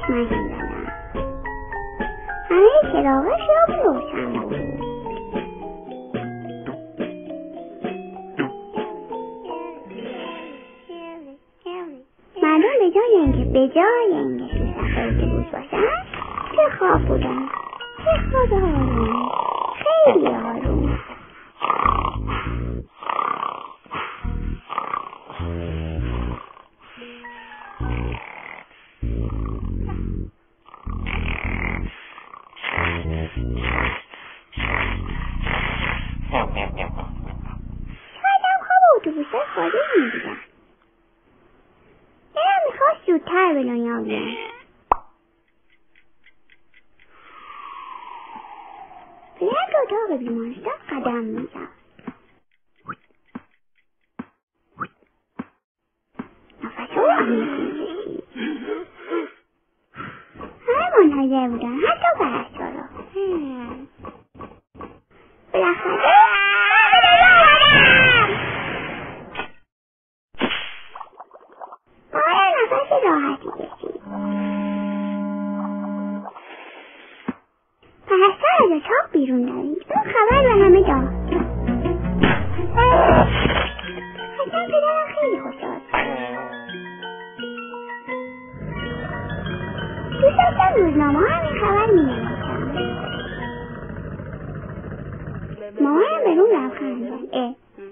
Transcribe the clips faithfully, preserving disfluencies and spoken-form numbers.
من میزنم. همه چراغ شب روشن بود. مردم به جای اینکه به جای اینکه سوسک‌های اتوبوس باشن به خواب بودن. به خواب آروم، خیلی آروم. شاید هم خواب اتوبوس‌ها خالی می‌بودن. دلم می‌خواست زودتر به دنیا بیام. به یک اتاق بیمارستان قدم می‌زدم. نفس‌ها عمیق می‌کشید. همه منتظر بودن، حتی پرستارا. بالاخره باید نفس راحتی کشید. پرستار از اتاق بیرون دوید. اون خبر به همه داد. حتما پدرم خیلی خوشحال شد. دوست داشتم روزنامه همین خبر می‌نوشتم. مامانم به روم لبخند زد. اه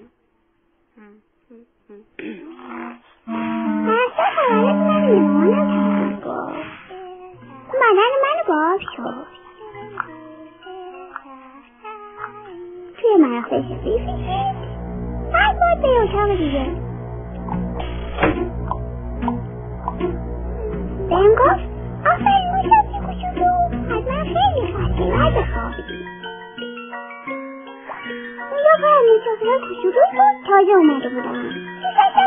پرستار خبرت من به مامانم تبریک گفت. بدن منو با آب شست. توی مراخل سفید کشید. بعد باید به اتاق دیگه. بهم گفت آفرین موشکی کوچولو، از من خیلی خسته باید بخوابی. اونجا پر از موشک‌های کوچولو بود. تازه اومده بودم. دوست داشتم